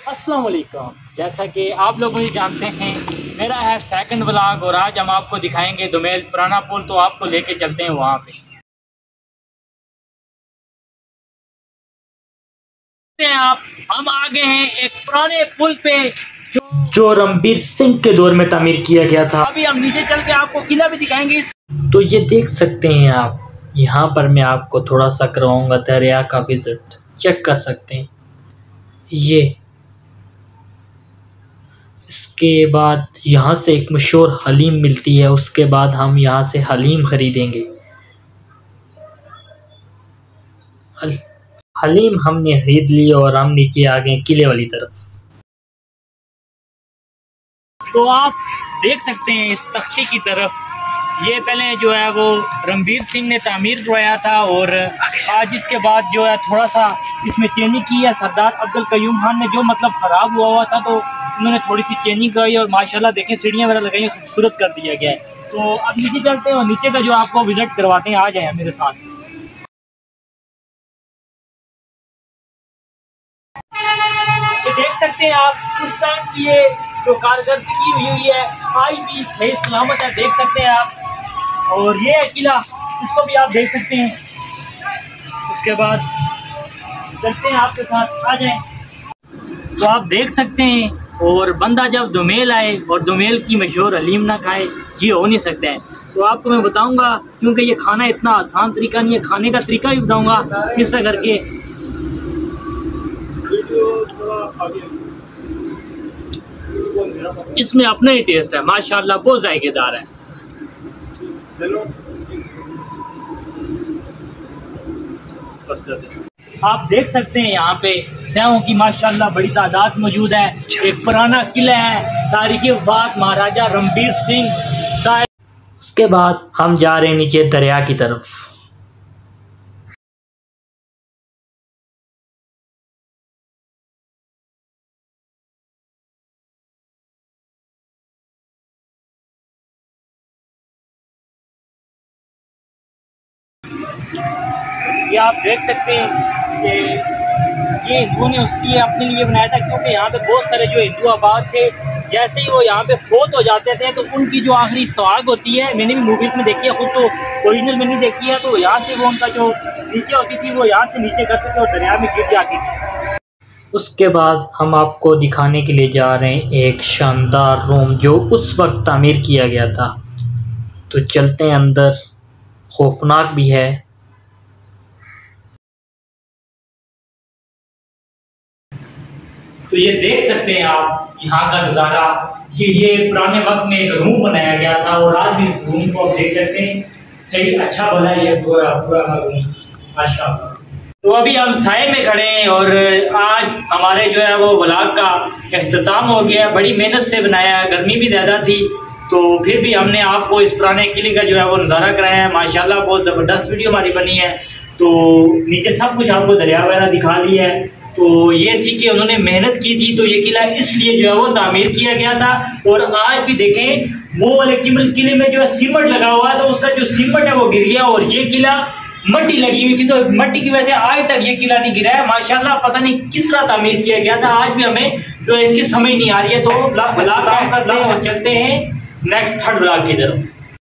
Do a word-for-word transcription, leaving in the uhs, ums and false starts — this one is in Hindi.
अस्सलाम वालेकुम। जैसा कि आप लोग मुझे जानते हैं, मेरा है सेकंड व्लॉग और आज हम आपको दिखाएंगे दुमेल पुराना पुल। तो आपको लेके चलते हैं वहाँ पे। आप हम आ गए हैं एक पुराने पुल पे जो जो रणबीर सिंह के दौर में तामीर किया गया था। अभी हम नीचे चल के आपको किला भी दिखाएंगे। तो ये देख सकते हैं आप, यहाँ पर मैं आपको थोड़ा सा करवाऊंगा दरिया का विजिट, चेक कर सकते हैं ये। इसके बाद यहाँ से एक मशहूर हलीम मिलती है, उसके बाद हम यहाँ से हलीम खरीदेंगे। हल, हलीम हमने खरीद ली और हम नीचे आ गए किले वाली तरफ। तो आप देख सकते हैं इस तख्ती की तरफ, ये पहले जो है वो रणबीर सिंह ने तामीर करवाया था और आज इसके बाद जो है थोड़ा सा इसमें चेंजिंग की है। सरदार अब्दुल कयूम खान ने जो मतलब ख़राब हुआ हुआ था तो उन्होंने थोड़ी सी चेंजिंग कराई और माशाल्लाह देखें सीढ़ियाँ वगैरह लगाई, खूबसूरत कर दिया गया है। तो अब नीचे चलते हैं और नीचे का जो आपको विजिट करवाते हैं, आ जाए मेरे साथ। ये देख सकते हैं आप उस टाइम की ये जो कारकर्दगी हुई हुई है आज भी सही सलामत है, देख सकते हैं आप। और ये है किला, इसको भी आप देख सकते हैं। उसके बाद चलते हैं आपके साथ, आ जाएं। तो आप देख सकते हैं, और बंदा जब दुमेल आए और दुमेल की मशहूर हलीम ना खाए ये हो नहीं सकता है। तो आपको मैं बताऊंगा, क्योंकि ये खाना इतना आसान तरीका नहीं है, खाने का तरीका भी बताऊंगा किस तरह करके। इसमें अपना ही टेस्ट है माशाल्लाह, बहुत जायकेदार है। आप देख सकते हैं यहाँ पे सैयों की माशाल्लाह बड़ी तादाद मौजूद है। एक पुराना किला है, तारीखी वफात महाराजा रणबीर सिंह। उसके बाद हम जा रहे हैं नीचे दरिया की तरफ। ये आप देख सकते हैं कि ये हिंदुओं ने उसके लिए अपने लिए बनाया था, क्योंकि यहाँ पे बहुत सारे जो हिंदू आबाद थे, जैसे ही वो यहाँ पे फोत हो जाते थे तो उनकी जो आखिरी सुहाग होती है, मैंने भी मूवीज़ में देखी है, खुद तो ओरिजिनल में नहीं देखी है, तो यहाँ से वो उनका जो नीचे होती थी वो यहाँ से नीचे करते थे और दरिया में गिर जाती थी। उसके बाद हम आपको दिखाने के लिए जा रहे हैं एक शानदार रूम जो उस वक्त तामीर किया गया था। तो चलते हैं अंदर, खौफनाक भी है। तो ये देख सकते हैं आप यहाँ का नज़ारा कि ये पुराने वक्त में एक रूम बनाया गया था और आज भी इस रूम को आप देख सकते हैं, सही अच्छा बना ये पूरा पूरा रूम माशाल्लाह। तो अभी हम साए में खड़े हैं और आज हमारे जो है वो व्लॉग का इख्तिताम हो गया। बड़ी मेहनत से बनाया है, गर्मी भी ज़्यादा थी तो फिर भी हमने आपको इस पुराने किले का जो है वो नज़ारा कराया है। माशाल्लाह बहुत ज़बरदस्त वीडियो हमारी बनी है। तो नीचे सब कुछ आपको दरिया वगैरह दिखा दिया है। तो ये थी कि उन्होंने मेहनत की थी, तो ये किला इसलिए जो है वो तामीर किया गया था। और आज भी देखें वो वाले किले में जो है सीमेंट लगा हुआ है, तो उसका जो सीमेंट है वो गिर गया और ये किला मट्टी लगी हुई थी, तो मट्टी की वजह से आज तक ये किला नहीं गिरा है। माशाल्लाह पता नहीं किस तरह तामीर किया गया था, आज भी हमें जो है इसकी समझ नहीं आ रही है। तो ब्लॉग काम करते हैं और चलते हैं नेक्स्ट थर्ड ब्लॉग की तरफ।